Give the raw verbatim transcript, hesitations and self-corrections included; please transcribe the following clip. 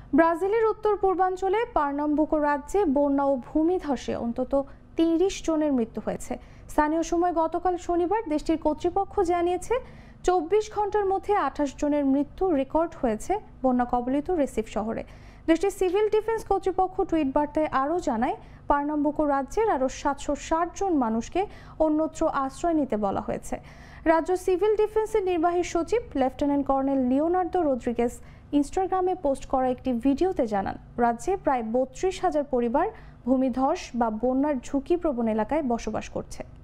ব্রাজিলের উত্তর পূর্বাঞ্চলে পার্নাম্বুকো রাজ্যে বন্যা ও ভূমিধসে অন্তত তিরিশ জনের মৃত্যু হয়েছে। স্থানীয় সময় গতকাল শনিবার দেশটির কর্তৃপক্ষ জানিয়েছে চব্বিশ ঘন্টার মধ্যে আঠাশ জনের মৃত্যু রেকর্ড হয়েছে বন্যা কবলিত রেসিফ শহরে। দেশটির সিভিল ডিফেন্স কর্তৃপক্ষ টুইট বার্তায় আরও জানায়, পার্নাম্বুকো রাজ্যের আরও সাতশো ষাট জন মানুষকে অন্যত্র আশ্রয় নিতে বলা হয়েছে। রাজ্য সিভিল ডিফেন্সের নির্বাহী সচিব লেফটেন্যান্ট কর্নেল লিওনার্দো রদ্রিগেজ ইনস্টাগ্রামে পোস্ট করা একটি ভিডিওতে জানান, রাজ্যে প্রায় বত্রিশ হাজার পরিবার ভূমিধস বা বন্যার ঝুঁকিপ্রবণ এলাকায় বসবাস করছে।